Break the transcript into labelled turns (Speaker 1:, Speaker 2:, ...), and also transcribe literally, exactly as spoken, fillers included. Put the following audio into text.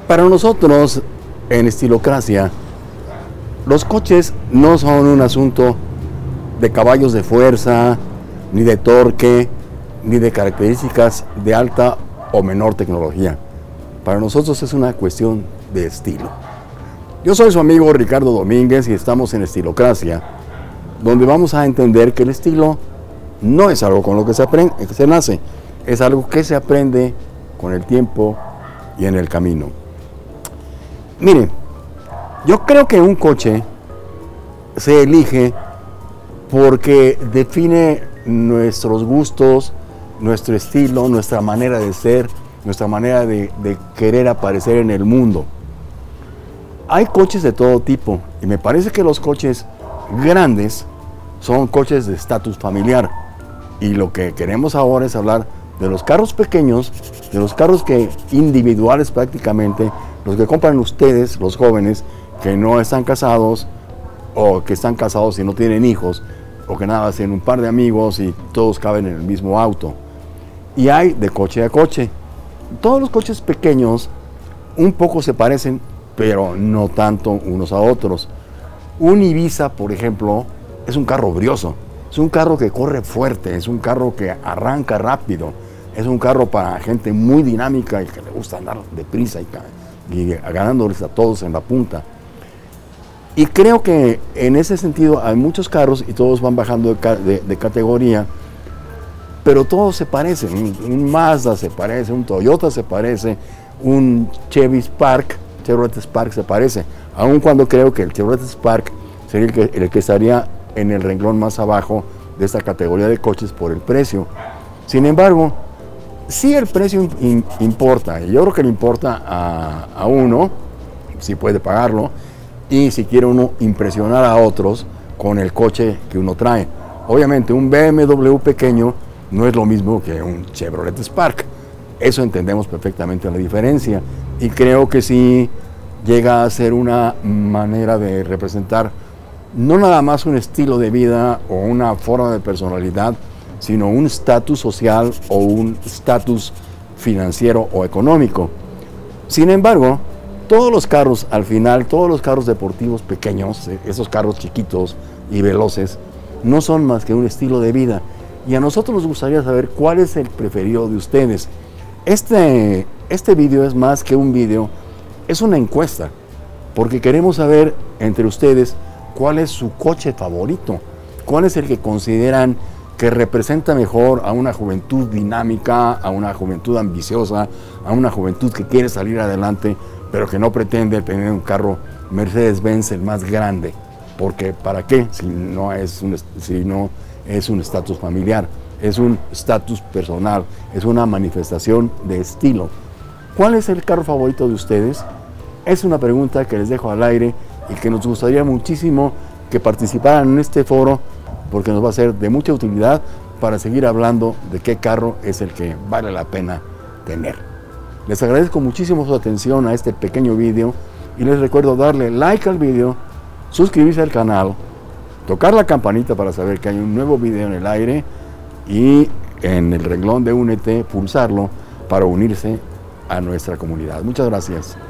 Speaker 1: Para nosotros, en Estilocracia, los coches no son un asunto de caballos de fuerza, ni de torque, ni de características de alta o menor tecnología. Para nosotros es una cuestión de estilo. Yo soy su amigo Ricardo Domínguez y estamos en Estilocracia, donde vamos a entender que el estilo no es algo con lo que se aprende, que se nace, es algo que se aprende con el tiempo y en el camino. Miren, yo creo que un coche se elige porque define nuestros gustos, nuestro estilo, nuestra manera de ser, nuestra manera de, de querer aparecer en el mundo. Hay coches de todo tipo y me parece que los coches grandes son coches de estatus familiar, y lo que queremos ahora es hablar de los carros pequeños, de los carros que individuales prácticamente, los que compran ustedes, los jóvenes, que no están casados, o que están casados y no tienen hijos, o que nada más tienen un par de amigos y todos caben en el mismo auto. Y hay de coche a coche. Todos los coches pequeños un poco se parecen, pero no tanto unos a otros. Un Ibiza, por ejemplo, es un carro brioso, es un carro que corre fuerte, es un carro que arranca rápido, es un carro para gente muy dinámica y que le gusta andar deprisa y, y ganándoles a todos en la punta. Y creo que en ese sentido hay muchos carros y todos van bajando de, de, de categoría, pero todos se parecen. Un, un Mazda se parece, un Toyota se parece, un Chevy Spark, Chevrolet Spark se parece, aun cuando creo que el Chevrolet Spark sería el que, el que estaría en el renglón más abajo de esta categoría de coches por el precio. Sin embargo, sí el precio in, importa, y yo creo que le importa a, a uno, si puede pagarlo, y si quiere uno impresionar a otros con el coche que uno trae. Obviamente un B M W pequeño no es lo mismo que un Chevrolet Spark, eso entendemos perfectamente la diferencia, y creo que sí llega a ser una manera de representar no nada más un estilo de vida o una forma de personalidad, sino un estatus social o un estatus financiero o económico. Sin embargo, todos los carros, al final, todos los carros deportivos pequeños, esos carros chiquitos y veloces, no son más que un estilo de vida. Y a nosotros nos gustaría saber cuál es el preferido de ustedes. Este, este video es más que un video, es una encuesta, porque queremos saber entre ustedes cuál es su coche favorito, cuál es el que consideran que representa mejor a una juventud dinámica, a una juventud ambiciosa, a una juventud que quiere salir adelante, pero que no pretende tener un carro Mercedes-Benz el más grande, porque ¿para qué? Si no es un, si no es un estatus familiar, es un estatus personal, es una manifestación de estilo. ¿Cuál es el carro favorito de ustedes? Es una pregunta que les dejo al aire y que nos gustaría muchísimo que participaran en este foro, porque nos va a ser de mucha utilidad para seguir hablando de qué carro es el que vale la pena tener. Les agradezco muchísimo su atención a este pequeño video y les recuerdo darle like al video, suscribirse al canal, tocar la campanita para saber que hay un nuevo video en el aire y en el renglón de Únete pulsarlo para unirse a nuestra comunidad. Muchas gracias.